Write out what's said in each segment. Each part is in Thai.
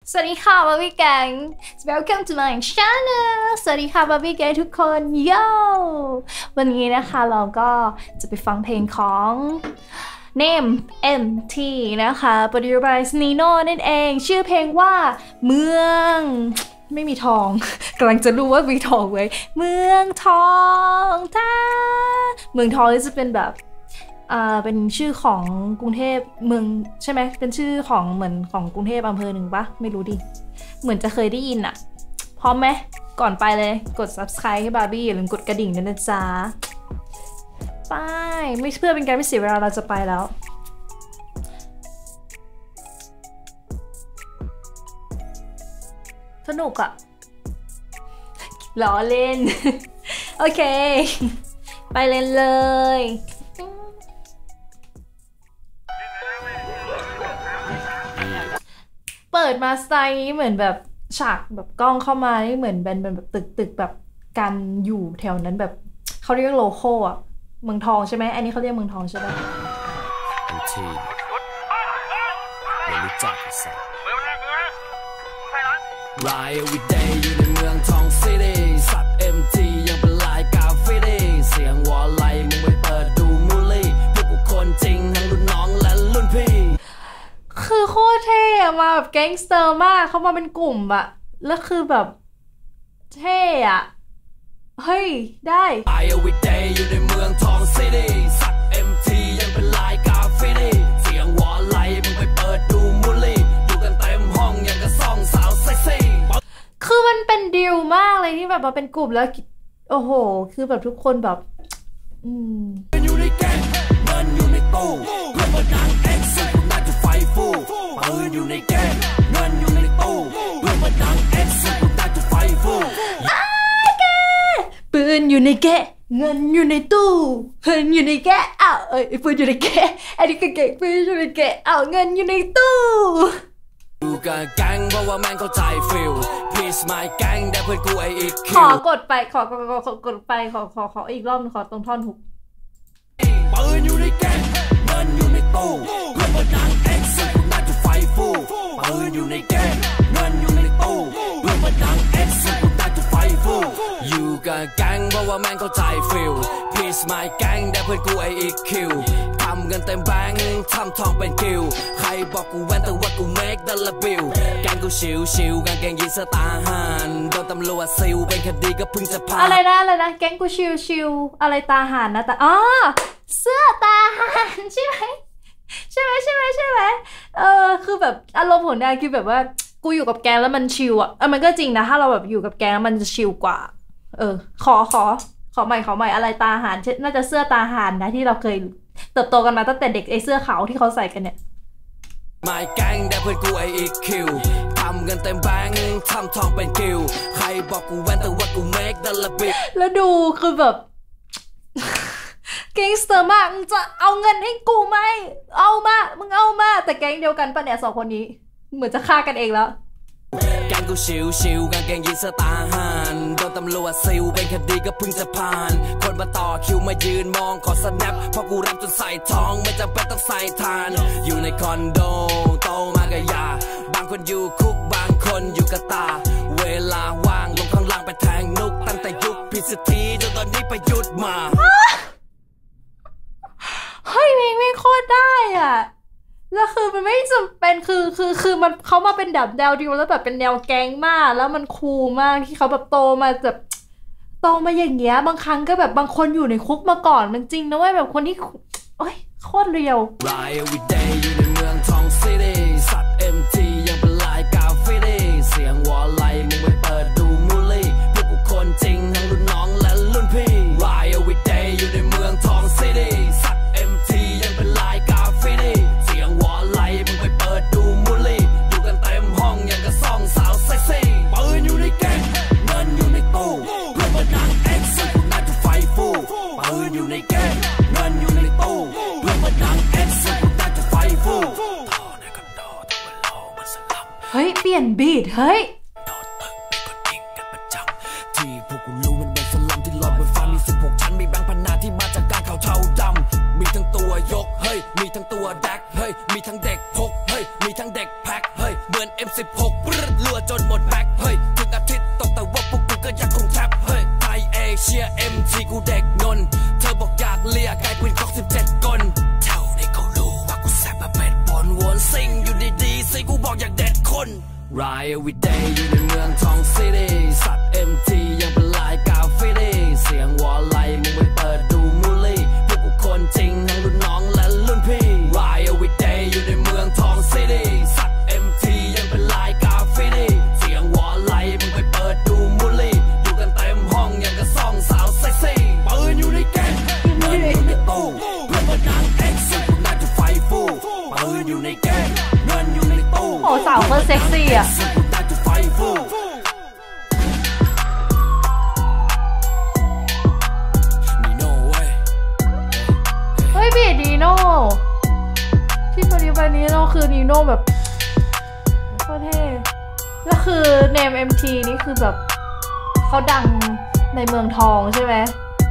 สวัสดีค่ะบาร์บี้แกง Welcome to my channel สวัสดีค่ะบาร์บี้แกงทุกคนโย่วันนี้นะคะเราก็จะไปฟังเพลงของ Name MT นะคะโปรดิวซ์บายนีโน่นั่นเองชื่อเพลงว่าเมืองไม่มีทองกำลังจะรู้ว่ามีทองไว้เมืองทองท่าเมืองทองนี่จะเป็นแบบเป็นชื่อของกรุงเทพเมืองใช่ไหมเป็นชื่อของเหมือนของกรุงเทพอำเภอหนึ่งปะไม่รู้ดิเหมือนจะเคยได้ยินอะพร้อมไหมก่อนไปเลยกด subscribe ให้บาร์บี้อย่าลืมกดกระดิ่งด้วยนะจ๊ะไปไม่เพื่อเป็นการไม่เสียเวลาเราจะไปแล้วสนุกอะล้อเล่น โอเคไปเล่นเลยเปิดมาสไตล์นี้เหมือนแบบฉากแบบกล้องเข้ามานี่เหมือนเป็นแบบตึกแบบการอยู่แถวนั้นแบบเขาเรียกโลโก้อะเมืองทองใช่ไหมอันนี้เขาเรียกเมืองทองใช่ไหมทีไม่รู้จักสิรายวิดเดย์อยู่ในเมืองทองซิตี้สัตว์ MT ยังเป็นลายกาเฟ่เสียงวอลไลมึงไปเปิดดูมูลี่พวกกูคนจริงทั้งรุ่นน้องและรุ่นพี่คือโคตรเท่มาแบบแก๊งสเตอร์มากเขามาเป็นกลุ่มอะแล้วคือแบบเท่อะเฮ้ยได้รายวิดเดย์อยู่ในเมืองทองซิตี้สัตว์ MT ยังเป็นลายกาเฟ่เสียงวอลไลมึงไปเปิดดูมูลี่อยู่กันเต็มห้องอย่างกับซองสาวเซ็กซี่คือมันเป็นดีลมากเลยที่แบบมาเป็นกลุ่มแล้วโอ้โหคือแบบทุกคนแบบอยู่ในแก๊งเงินอยู่ในตู้เพื่อนมาดังเอ็กซ์ซึ่งน่าจะไฟฟูปืนอยู่ในแก๊งเงินอยู่ในตู้เพื่อนมาดังเอ็กซ์ซึ่งน่าจะไฟฟูปืนอยู่ในแกะเงินอยู่ในตู้เงินอยู่ในแกะอ้าวปืนอยู่ในแกะอันนี้ก็เก่งปืนอยู่ในแกะอ้าวเงินอยู่ในตู้ดูกับแก๊งเพราะว่าแม่งเข้าใจฟิล Please my แก๊งแต่เพื่อนกูไออีกขอกดไปขอกดไปขออีกรอบขอตรงท่อนฮุกปืนอยู่ในแก๊งเงินอยู่ในตู้เพื่อนมาดังเอ็กซ์ซึ่งน่าจะไฟฟูปืนอยู่ในแก๊งเงินอยู่ในตู้เพื่อนมาดังเอ็กซ์ซึ่งน่าจะไฟฟูอยู่กับแก๊งเพราะว่าแม่งเข้าใจฟิล Please my แก๊งแต่เพื่อนกูไออีกคิวทำกันเต็มแบงค์ทำทองเป็นกิวใครบอกกูแว้นแต่ว่ากูเมคดัลละบิวแกงกูชิวกางเกงยีนสตาร์หันโดนตำรวจซิลเป็นคดีก็เพิ่งจะผ่านอะไรนะแกงกูชิวอะไรตาหันนะแต่เสื้อตาหันใช่ไหมคือแบบอารมณ์ผลงานคือแบบว่ากูอยู่กับแกงแล้วมันชิลอ่ะมันก็จริงนะถ้าเราแบบอยู่กับแกงแล้วมันจะชิลกว่าขอใหม่อะไรตาหันน่าจะเสื้อตาหันนะที่เราเคยเติบโตกันมาตั้งแต่เด็กไอเสื้อขาวที่เขาใส่กันเนี่ยไม่แก๊งแต่เพื่อนกูไออีกคิวทำกันเต็มแบงค์ทำทองเป็นกิวใครบอกกูแว้นแต่ว่ากูเมคดัลละบิแล้วดูคือแบบแก๊งสเตอร์มากมึงจะเอาเงินให้กูไหมเอามามึงเอามาแต่แก๊งเดียวกันปะเนี่ยสองคนนี้เหมือนจะฆ่ากันเองแล้วแกงกูชิวกางเกงยีนสตาร์หันโดนตำรวจซิลเป็นคดีก็เพิ่งจะผ่านคนมาต่อคิวมายืนมองขอสแนปเพราะกูรับจนใส่ทองไม่จำเป็นต้องใส่ทานอยู่ในคอนโดโตมากะยาบางคนอยู่คุกบางคนอยู่กะตาเวลาว่างลงข้างล่างไปแทงนุกตั้งแต่ยุคพิสตีจนตอนนี้ไปยุดมาเฮ้ยเพลงไม่โคตรได้อ่ะแล้วคือมันไม่จำเป็นคือมันเขามาเป็นแบบแนวดีแล้วแบบเป็นแนวแก๊งมากแล้วมันคูลมากที่เขาแบบโตมาอย่างเงี้ยบางครั้งก็แบบบางคนอยู่ในคุกมาก่อนมันจริงนะเว้ยแบบคนที่โอ๊ยโคตรเรียวรายวิดเดย์อยู่ในเมืองทองซิตี้สัตว์ MT ยังเป็นลายกาเฟ่เสียงวอลไลมึงไปเปิดดูมูลี่พวกกูคนจริงทั้งรุ่นน้องและรุ่นพี่รายวิดเดย์อยู่ในเมืองทองซิตี้สัตว์ MT ยังเป็นลายกาเฟ่เสียงวอลไลมึงไปเปิดดูมูลี่อยู่กันเต็มห้องอย่างกับซองสาวเซ็กซี่ปืนอยู่ในแก๊งเงินอยู่ในตู้เพื่อนมาดังเอ็กซ์ซึ่งน่าจะไฟฟูปืนอยู่ในแก๊งเงินอยู่ในตู้เพื่อนมาดังเอ็กซ์ซึ่งน่าจะไฟฟูเฮ้ยเปลี่ยนบีทเฮ้ยที่พวกกูรู้มันเป็นสลัมที่หลอกบนฟ้ามี16ชั้นมีแบงค์พันนาที่มาจากการข่าวเทาดำมีทั้งตัวยกเฮ้ยมีทั้งตัวแดกเฮ้ยมีทั้งเด็กพกเฮ้ยมีทั้งเด็กแพ็คเฮ้ยมือน M16 รัวจนหมดแม็กเฮ้ยทุกอาทิตย์ตกแต่ว่าพวกกูก็ยังคงแทบเฮ้ยไทยเอเชีย MT กูเด็กนนเธอบอกอยากเลียไกลปืนคอก17 กลเท่านี้เขารู้ว่ากูแซ่บมาเป็ดปนวนซิ่งอยู่ดีๆสิกูบอกอยากเด็ดคนRide every day อยู่ในเมืองทองซิตี้สัตว์ MT ยังเป็นลายกาฟิตี้เสียงวอลไลมึงไปเปิดดูมูลี่พวกกูคนจริงทั้งรุ่นน้องและรุ่นพี่ Ride every day อยู่ในเมืองทองซิตี้สัตว์ MT ยังเป็นลายกาฟิตี้เสียงวอลไลมึงไปเปิดดูมูลี่อยู่กันเต็มห้องยังกับซองสาวเซ็กซี่ปืนอยู่ในแก๊งเงินอยู่ในตู้เพื่อนนางเอ็กซ์ซึ่งกูน่าจะไฟฟูปืนอยู่ในแก๊งเงินอยู่ในตู้โอ้สาวเพื่อนเซ็กซี่อ่ะเฮ้ยบีดนีโน่ที่มาดีไปนีโน่คือนีโน่แบบโคตรเท่แล้วคือเนม MT นี่คือแบบเขาดังในเมืองทองใช่ไหม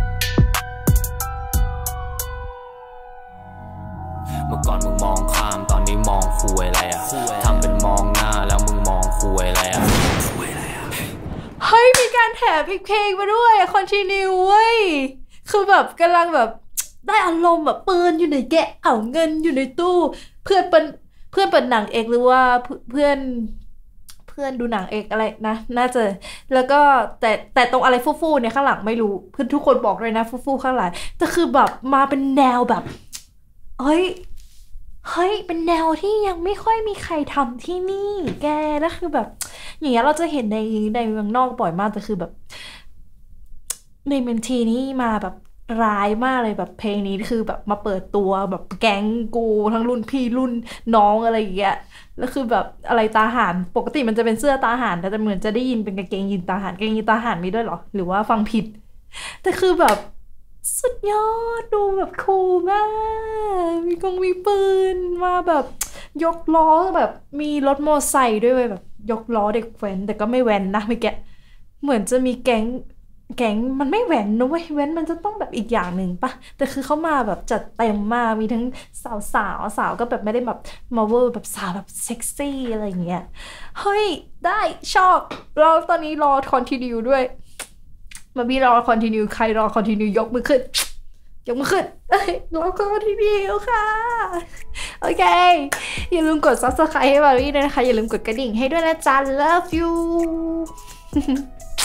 เมื่อก่อนมึงมองข้ามตอนนี้มองคุยอะไรอ่ะทำเป็นมองหน้าแล้วมึงมองคุยอะไรอ่ะเฮ้ยมีการแถมอีกเพลงมาด้วยคอนทินิวเว้ยคือแบบกำลังแบบได้อารมณ์แบบปืนอยู่ในแกะเอาเงินอยู่ในตู้เพื่อนเป็นหนังเอกหรือว่าเพื่อนดูหนังเอกอะไรนะน่าจะแล้วก็แต่ตรงอะไรฟู่ๆเนี่ยข้างหลังไม่รู้เพื่อนทุกคนบอกเลยนะฟู่ๆข้างหลังแต่คือแบบมาเป็นแนวแบบเฮ้ยเป็นแนวที่ยังไม่ค่อยมีใครทำที่นี่แกแล้วคือแบบอย่างเงี้ยเราจะเห็นในเมืองนอกบ่อยมากแต่คือแบบในเมนทีนี่มาแบบร้ายมากเลยแบบเพลงนี้คือแบบมาเปิดตัวแบบแก๊งกูทั้งรุ่นพี่รุ่นน้องอะไรอย่างเงี้ยแล้วคือแบบอะไรตาห่านปกติมันจะเป็นเสื้อตาห่านแต่เหมือนจะได้ยินเป็นกางเกงยีนตาห่านกางเกงยีนตาห่านมีด้วยเหรอหรือว่าฟังผิดแต่คือแบบสุดยอดดูแบบคูลมากมีปืนมาแบบยกล้อแบบมีรถมอไซค์ด้วยแบบยกล้อเด็กแว้นแต่ก็ไม่แว้นนะไม่แกเหมือนจะมีแก๊งมันไม่แว้นนะเว้ยแว้นมันจะต้องแบบอีกอย่างหนึ่งปะแต่คือเขามาแบบจัดเต็มมากมีทั้งสาวก็แบบไม่ได้แบบมาเวอร์แบบสาวแบบเซ็กซี่อะไรอย่างเงี้ยเฮ้ยได้ชอบเราตอนนี้รอคอนทินิวด้วยมาบีรอคอนทินิวใครรอคอนทินิวยกมือขึ้นรอคอนทินิวค่ะโอเคอย่าลืมกด Subscribe ให้บาร์บี้ด้วยนะคะอย่าลืมกดกระดิ่งให้ด้วยนะจ๊ะ love you